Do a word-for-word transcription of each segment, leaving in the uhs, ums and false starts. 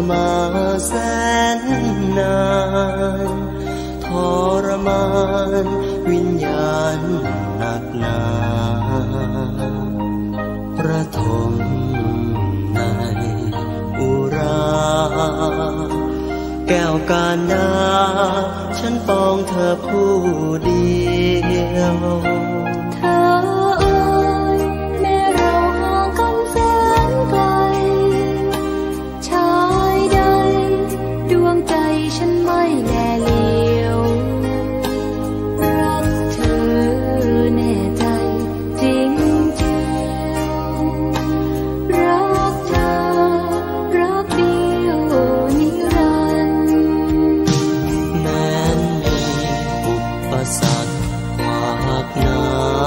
มาแสนนานทรมานวิญญาณหนักหนาประทมในอุราแก้วการดาฉันปองเธอผู้เดียวเธอเอ่ยแม้เราห่างกันแสนไกลชายใดดวงใจฉันไม่แลเลียวรักเธอแน่ใจจริงเจียวรักเธอรักเดียวนิรันดร์แม้นมีอุปสรรคขวากหน้า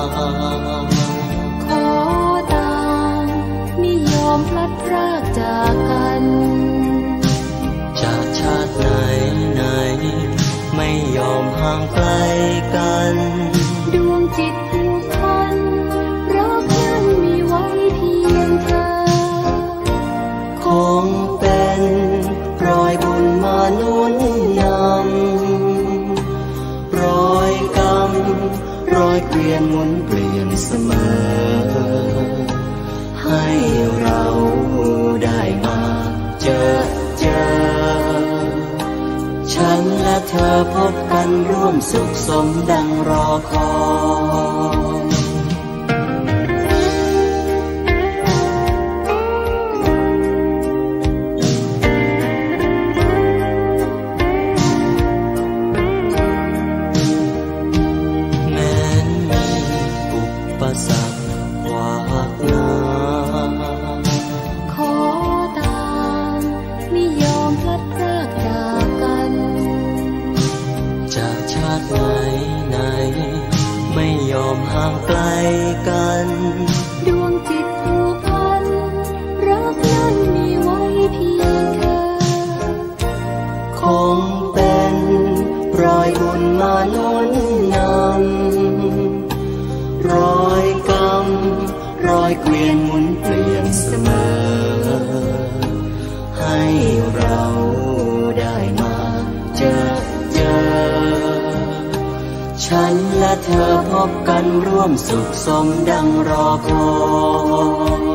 ขอตามมิยอมพลัดพรากจากกันจากชาติไหนไหนไม่ยอมห่างไกลกันดวงจิตผูกพันรักนั้นมีไว้เพียงเธอคงเป็นรอยบุญมาหนุนนำรอยกรรมรอยเกวียนหมุนเปลี่ยนเสมอให้เราได้มาเจอเจอฉันและเธอพบกันร่วมสุขสมดังรอคอยแม้นมีอุปสรรคขวากหน้าขอตามมิยอมพลัดพรากจากกันจากชาติไหนไหนไม่ยอมห่างไกลกันดวงจิตผูกพันรักนั้นมีไว้เพียงเธอคงเป็นรอยบุญมาหนุนนำรอยกรรมรอยเกวียนหมุนเปลี่ยนเสมอให้เราได้มาเจอเจอฉันและเธอพบกันร่วมสุขสมดังรอคอย